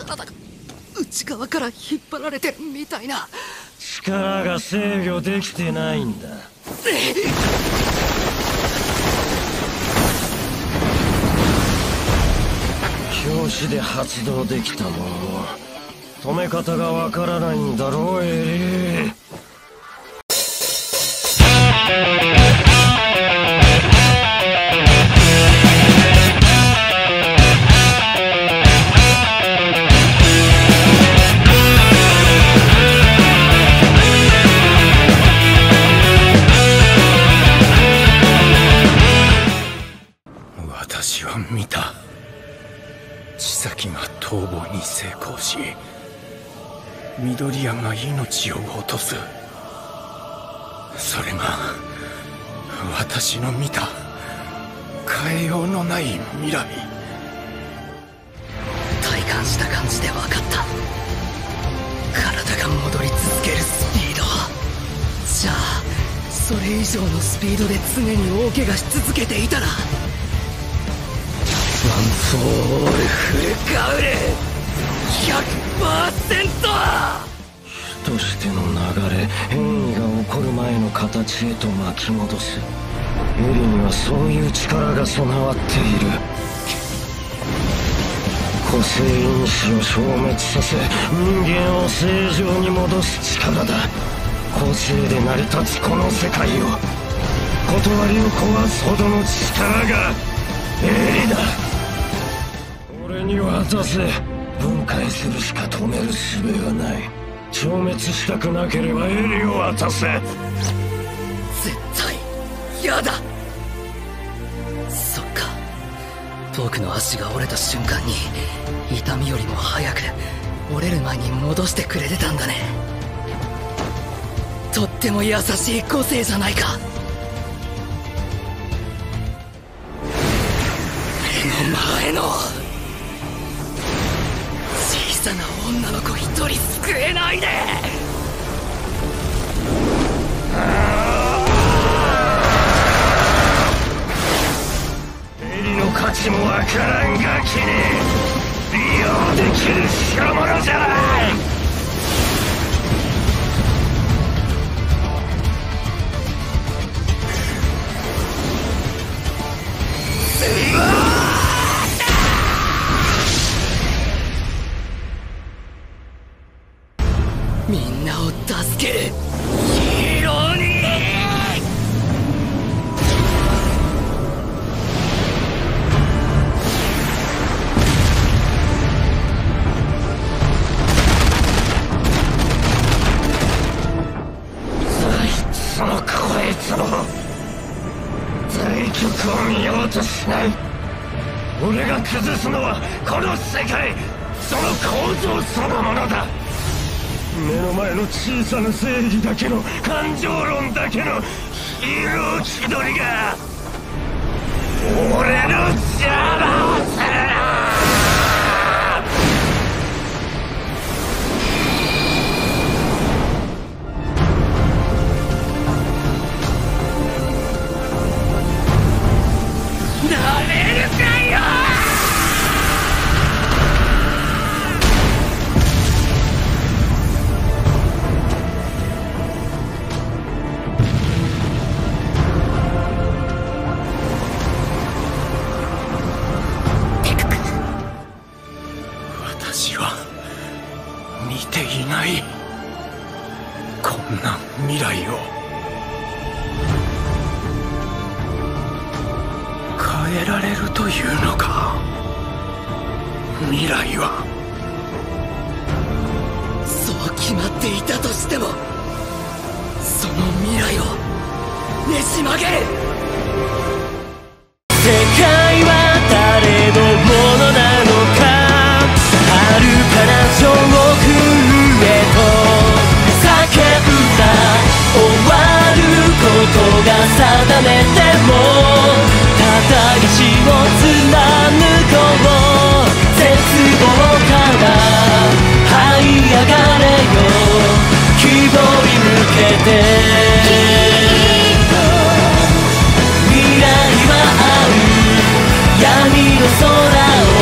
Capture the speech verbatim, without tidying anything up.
体が内側から引っ張られてるみたいな。 力が制御できてないんだ。拍子で発動できたものの止め方がわからないんだろう、エリー。 私は見た。千咲が逃亡に成功し、緑谷が命を落とす。それが私の見た変えようのない未来。 体感した感じで分かった。体が戻り続けるスピード。じゃあそれ以上のスピードで常に大怪我し続けていたら、ワン・フォー・オール・フルカウル ひゃくパーセント！ 火としての流れ、変異が起こる前の形へと巻き戻す。エリにはそういう力が備わっている。個性因子を消滅させ人間を正常に戻す力だ。個性で成り立つこの世界を断りを壊すほどの力がエリだ。俺に渡せ。分解するしか止める術がない。消滅したくなければエリを渡せ。 絶対嫌だ。そっか、僕の足が折れた瞬間に痛みよりも早く折れる前に戻してくれてたんだね。とっても優しい個性じゃないか。目の前の小さな女の子一人救えないで。 エリの価値もわからんガキに利用できる代物じゃない。 みんなを助けるヒーローに。 そのこいつの対極を見ようとしない。俺が崩すのはこの世界、その構造そのものだ。目の前の小さな正義だけの感情論だけのヒーロー気取りが俺の邪魔をするな。 なれるかよ。 私は見ていない。こんな未来を変えられるというのか。未来はそう決まっていたとしても、その未来をねじ曲げる。 世界は誰のものなのか。遥かな上空へと叫んだ。終わることが定めてもただ意志を貫こう。絶望から這い上がれよ。希望に向けて未来はある。闇の空を